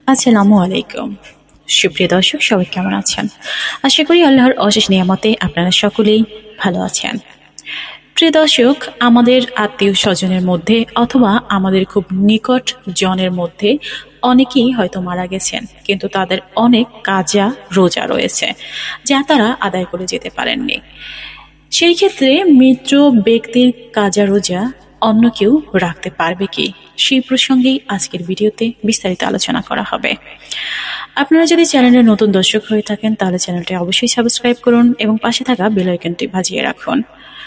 আসসালামু আলাইকুম। সুপ্রিয় দর্শক, সবাই কেমন আছেন? আশা করি আল্লাহর অশেষ নিয়ামতে আপনারা সকলেই ভালো আছেন। প্রিয় দর্শক, আমাদের আত্মীয় স্বজনের মধ্যে অথবা আমাদের খুব নিকট জনের মধ্যে অনেকেই হয়তো মারা গেছেন, কিন্তু তাদের অনেক কাজা রোজা রয়েছে যা তারা আদায় করে যেতে পারেননি। সেই ক্ষেত্রে মৃত ব্যক্তির কাজা রোজা অন্য কেউ রাখতে পারবে কি, সেই প্রসঙ্গেই আজকের ভিডিওতে বিস্তারিত আলোচনা করা হবে। আপনারা যদি চ্যানেলের নতুন দর্শক হয়ে থাকেন তাহলে চ্যানেলটি অবশ্যই সাবস্ক্রাইব করুন এবং পাশে থাকা বেল আইকনটি বাজিয়ে রাখুন।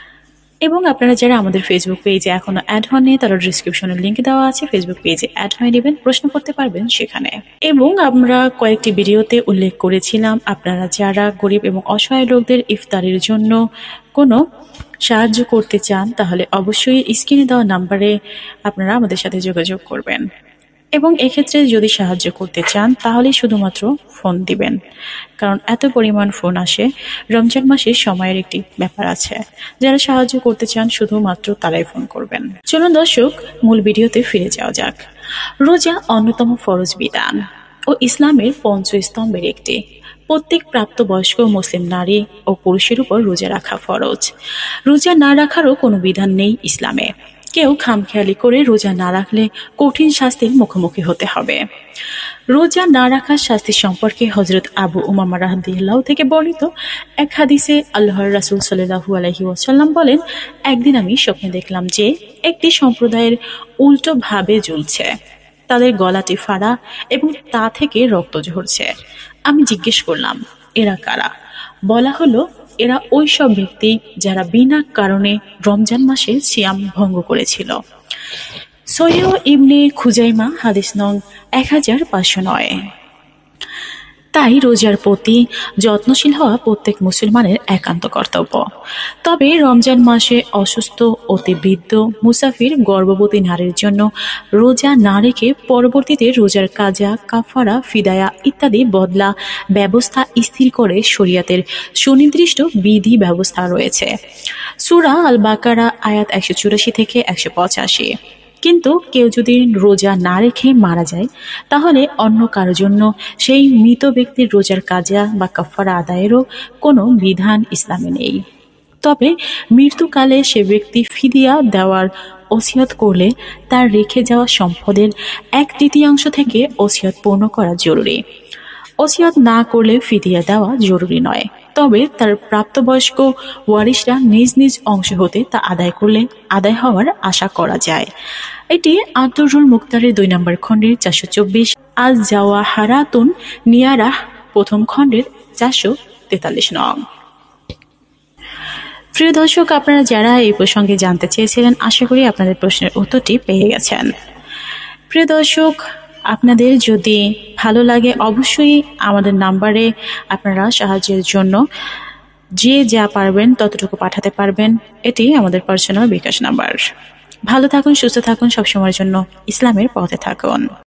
এবং আপনারা যারা আমাদের ফেসবুক পেজে এখনো অ্যাড হননি তারা ডিসক্রিপশনের লিংক দেওয়া আছে, ফেসবুক পেজে অ্যাড হয়ে নেবেন, প্রশ্ন করতে পারবেন সেখানে। এবং আমরা কয়েকটি ভিডিওতে উল্লেখ করেছিলাম, আপনারা যারা গরিব এবং অসহায় লোকদের ইফতারের জন্য কোনো সাহায্য করতে চান তাহলে অবশ্যই স্ক্রিনে দেওয়া নাম্বারে আপনারা আমাদের সাথে যোগাযোগ করবেন। এবং এক্ষেত্রে যদি সাহায্য করতে চান তাহলে শুধুমাত্র ফোন দিবেন, কারণ এত পরিমাণ ফোন আসে। রমজান মাসে সময়ের একটি ব্যাপার আছে, যারা সাহায্য করতে চান শুধুমাত্র তারাই ফোন করবেন। চলুন দর্শক, মূল ভিডিওতে ফিরে যাওয়া যাক। রোজা অন্যতম ফরজ বিধান ও ইসলামের পঞ্চস্তম্ভের একটি। প্রত্যেক প্রাপ্তবয়স্ক মুসলিম নারী ও পুরুষের উপর রোজা রাখা ফরজ। রোজা না রাখারও কোনো বিধান নেই ইসলামে। কেউ খামখেয়ালি করে রোজা না রাখলে কঠিন শাস্তির মুখোমুখি হতে হবে। রোজা না রাখার শাস্তি সম্পর্কে হযরত আবু উমামা রাদিয়াল্লাহু থেকে বর্ণিত এক হাদিসে আল্লাহর রাসূল সাল্লাল্লাহু আলাইহি ওয়াসাল্লাম বলেন, একদিন আমি স্বপ্নে দেখলাম যে একটি সম্প্রদায়ের উল্টো ভাবে ঝুলছে, তাদের গলাটি ফাড়া এবং তা থেকে রক্ত ঝরছে। আমি জিজ্ঞেস করলাম, এরা কারা? বলা হলো, এরা ওই সব ব্যক্তি যারা বিনা কারণে রমজান মাসের সিয়াম ভঙ্গ করেছিল। সহিহ ইবনে খুজাইমা হাদিস নং 1509। তাই রোজার প্রতি যত্নশীল হওয়া প্রত্যেক মুসলমানের একান্ত কর্তব্য। তবে রমজান মাসে অসুস্থ, অতি বৃদ্ধ, মুসাফির, গর্ভবতী নারীর জন্য রোজা না রেখে পরবর্তীতে রোজার কাজা, কাফারা, ফিদায়া ইত্যাদি বদলা ব্যবস্থা স্থির করে শরিয়াতের সুনির্দিষ্ট বিধি ব্যবস্থা রয়েছে। সূরা আল বাকারা আয়াত 184 থেকে 185। কিন্তু কেউ যদি রোজা না রেখে মারা যায় তাহলে অন্য কারোর জন্য সেই মৃত ব্যক্তির রোজার কাজা বা কাফারা আদায়েরও কোনো বিধান ইসলামে নেই। তবে মৃত্যুকালে সে ব্যক্তি ফিদিয়া দেওয়ার ওসিয়ত করলে তার রেখে যাওয়া সম্পদের 1/3 থেকে ওসিয়ত পূর্ণ করা জরুরি। ওসিয়ত না করলে ফিদিয়া দেওয়া জরুরি নয়, তবে তার প্রাপ্তবয়স্ক ওয়ারিশরা নিজ নিজ অংশ হতে তা আদায় করলে আদায় হওয়ার আশা করা যায়। এটি আদ-দুরুল মুখতারের 2 নম্বর খণ্ডের 424, আল জাওহারাতুন নিয়ারাহ প্রথম খণ্ডের 443 নং। প্রিয় দর্শক, আপনারা যারা এই প্রসঙ্গে জানতে চেয়েছিলেন, আশা করি আপনাদের প্রশ্নের উত্তরটি পেয়ে গেছেন। প্রিয় দর্শক, আপনাদের যদি ভালো লাগে অবশ্যই আমাদের নাম্বারে আপনারা সাহায্যের জন্য যে যা পারবেন ততটুকু পাঠাতে পারবেন। এটি আমাদের পার্সোনাল বিকাশ নাম্বার। ভালো থাকুন, সুস্থ থাকুন, সবসময়ের জন্য ইসলামের পথে থাকুন।